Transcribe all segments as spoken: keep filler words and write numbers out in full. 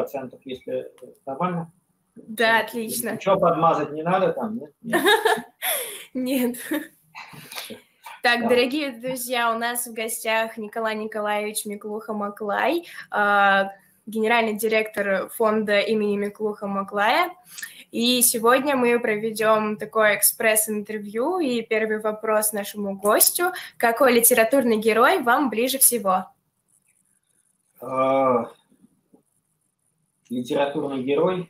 процентов, если нормально? Да, отлично. Ничего подмазать не надо там, нет? Нет. Нет. Так, Да. дорогие друзья, у нас в гостях Николай Николаевич Миклуха-Маклай, генеральный директор фонда имени Миклуха-Маклая. И сегодня мы проведем такое экспресс-интервью. И первый вопрос нашему гостю. Какой литературный герой вам ближе всего? А, литературный герой?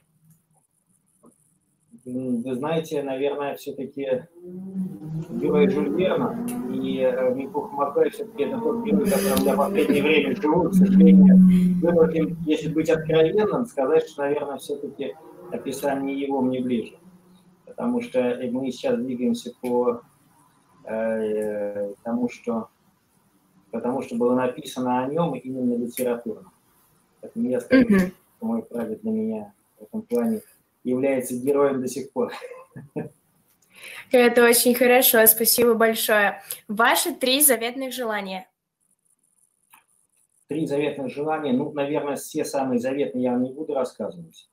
Вы знаете, наверное, все-таки герой Жюль Верна и Миклуха-Маклай все-таки это тот герой, которым я в последнее время живу. К сожалению, вынужден, если быть откровенным, сказать, что, наверное, все-таки описание его мне ближе. Потому что мы сейчас двигаемся по э, тому, что, потому что было написано о нем именно литературно. Поэтому я скажу, mm-hmm. что мой прадед для меня в этом плане является героем до сих пор. Это очень хорошо, спасибо большое. Ваши три заветных желания. Три заветных желания, ну, наверное, все самые заветные я вам не буду рассказывать.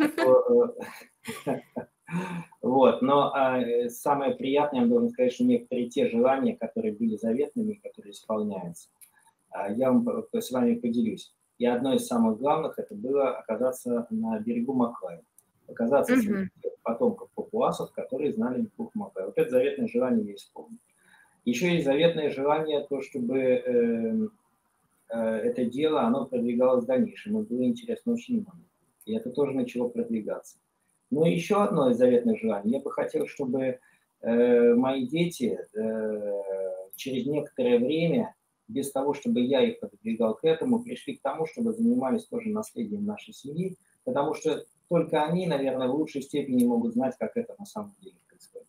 Вот, но самое приятное, я должен сказать, что некоторые те желания, которые были заветными, которые исполняются, я вам с вами поделюсь. И одно из самых главных, это было оказаться на берегу Маклая. Оказаться mm-hmm. среди потомков папуасов, которые знали Миклуха-Маклая. Вот это заветное желание я исполнил. Еще есть заветное желание, то, чтобы э, э, это дело, оно продвигалось в дальнейшем. Но было интересно очень много. И это тоже начало продвигаться. Ну и еще одно из заветных желаний. Я бы хотел, чтобы э, мои дети э, через некоторое время, без того, чтобы я их подвигал к этому, пришли к тому, чтобы занимались тоже наследием нашей семьи, потому что только они, наверное, в лучшей степени могут знать, как это на самом деле происходит.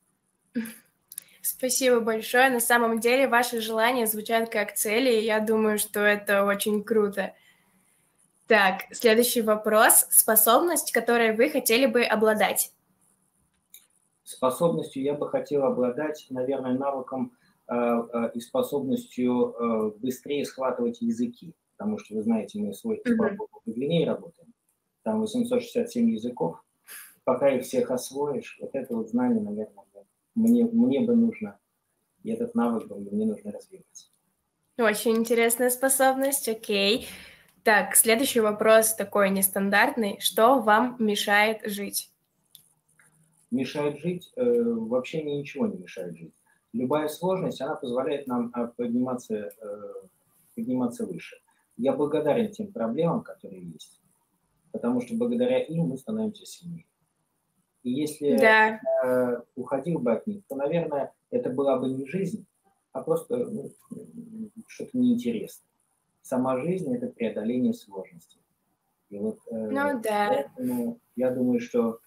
Спасибо большое. На самом деле ваши желания звучат как цели, и я думаю, что это очень круто. Так, следующий вопрос. Способность, которой вы хотели бы обладать? Способностью я бы хотел обладать, наверное, навыком э, э, и способностью э, быстрее схватывать языки, потому что, вы знаете, мы свой mm-hmm. по Гвинее работаем. Там восемьсот шестьдесят семь языков, пока их всех освоишь, вот это вот знание, наверное, мне, мне бы нужно, и этот навык бы мне нужно развивать. Очень интересная способность, окей. Так, следующий вопрос такой нестандартный. Что вам мешает жить? Мешает жить? Э, вообще мне ничего не мешает жить. Любая сложность, она позволяет нам подниматься, э, подниматься выше. Я благодарен тем проблемам, которые есть. Потому что благодаря им мы становимся сильнее. И если да. э, уходил бы от них, то, наверное, это была бы не жизнь, а просто ну, что-то неинтересное. Сама жизнь – это преодоление сложностей. И вот э, ну, да. поэтому я думаю, что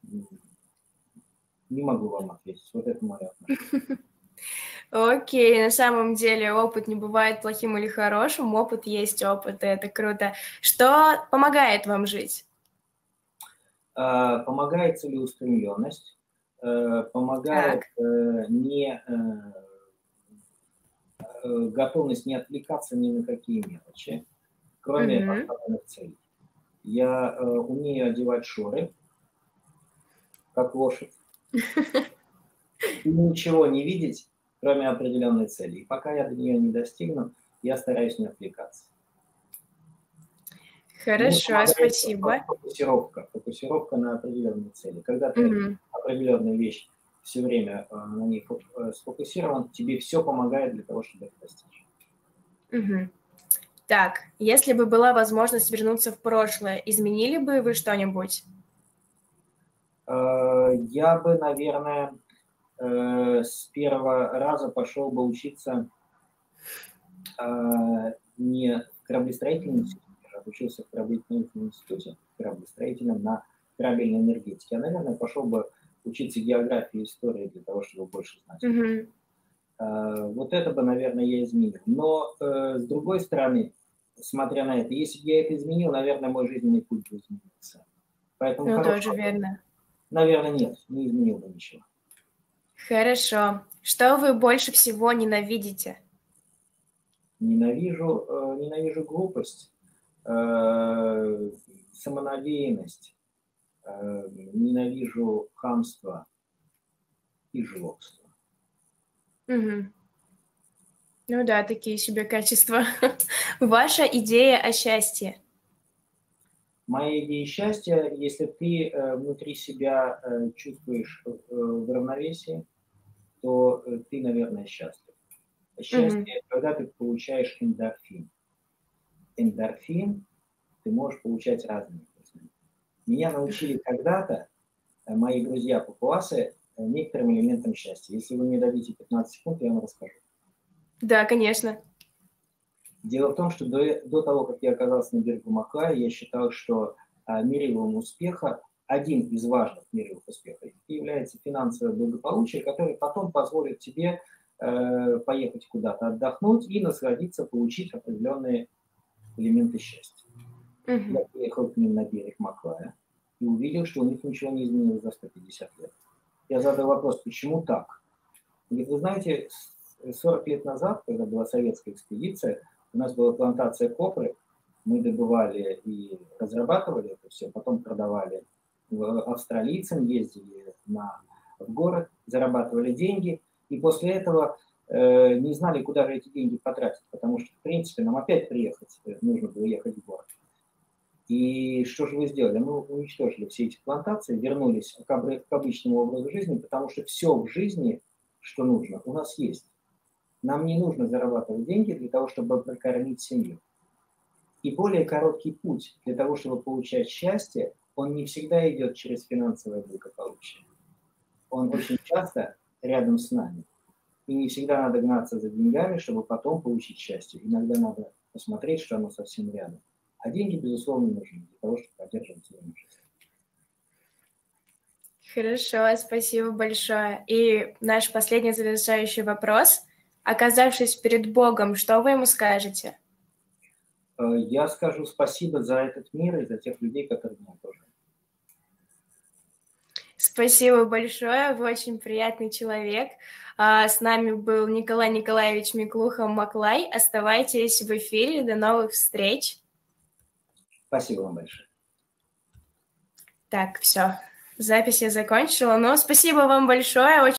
не могу вам ответить. Вот это мое отношение. Окей, на самом деле опыт не бывает плохим или хорошим, опыт есть опыт, и это круто. Что помогает вам жить? Помогает целеустремленность, помогает не, готовность не отвлекаться ни на какие мелочи, кроме mm-hmm. поставленных целей. Я умею одевать шоры, как лошадь, и ничего не видеть, кроме определенной цели. И пока я до нее не достигну, я стараюсь не отвлекаться. Хорошо, спасибо. Фокусировка, фокусировка на определенной цели. Когда ты mm-hmm. определенную вещь все время на ней сфокусирован, тебе все помогает для того, чтобы это достичь. Mm-hmm. Так, если бы была возможность вернуться в прошлое, изменили бы вы что-нибудь? Я бы, наверное, с первого раза пошел бы учиться не в кораблестроительном институте, а учился в кораблестроительном институте, кораблестроительном на корабельной энергетике. Я, наверное, пошел бы учиться географии и истории для того, чтобы больше знать. Mm-hmm. Вот это бы, наверное, я изменил. Но, с другой стороны, смотря на это, если бы я это изменил, наверное, мой жизненный путь бы изменился. Поэтому, ну, тоже верно. Наверное, нет, не изменил бы ничего. Хорошо. Что вы больше всего ненавидите? Ненавижу, ненавижу глупость. самонадеянность, э, ненавижу хамство и жлобство. Угу. Ну да, такие себе качества. Ваша идея о счастье? Моя идея счастья, если ты э, внутри себя э, чувствуешь э, в равновесии, то э, ты, наверное, счастлив. Счастье, Угу. когда ты получаешь эндорфин. Эндорфин ты можешь получать разные. Меня научили когда-то э, мои друзья-папуасы э, некоторым элементам счастья. Если вы мне дадите пятнадцать секунд, я вам расскажу. Да, конечно. Дело в том, что до, до того, как я оказался на берегу Маклая, я считал, что а, мерилом успеха, один из важных мерилов успеха, является финансовое благополучие, которое потом позволит тебе э, поехать куда-то отдохнуть и насладиться, получить определенные элементы счастья. Угу. Я приехал к ним на берег Маклая и увидел, что у них ничего не изменилось за сто пятьдесят лет. Я задал вопрос, почему так? Он говорит, вы знаете, сорок лет назад, когда была советская экспедиция, у нас была плантация копры, мы добывали и разрабатывали это все, потом продавали австралийцам, ездили на, в город, зарабатывали деньги, и после этого э, не знали, куда же эти деньги потратить, потому что, в принципе, нам опять приехать, нужно было ехать в город. И что же вы сделали? Мы уничтожили все эти плантации, вернулись к, к обычному образу жизни, потому что все в жизни, что нужно, у нас есть. Нам не нужно зарабатывать деньги для того, чтобы прокормить семью. И более короткий путь для того, чтобы получать счастье, он не всегда идет через финансовое благополучие. Он очень часто рядом с нами. И не всегда надо гнаться за деньгами, чтобы потом получить счастье. Иногда надо посмотреть, что оно совсем рядом. А деньги, безусловно, нужны для того, чтобы поддерживать свою жизнь. Хорошо, спасибо большое. И наш последний завершающий вопрос. Оказавшись перед Богом, что вы ему скажете? Я скажу спасибо за этот мир и за тех людей, которые меня окружают. Спасибо большое, вы очень приятный человек. С нами был Николай Николаевич Миклуха-Маклай. Оставайтесь в эфире. До новых встреч. Спасибо вам большое. Так, все. Запись я закончила. Но спасибо вам большое. Очень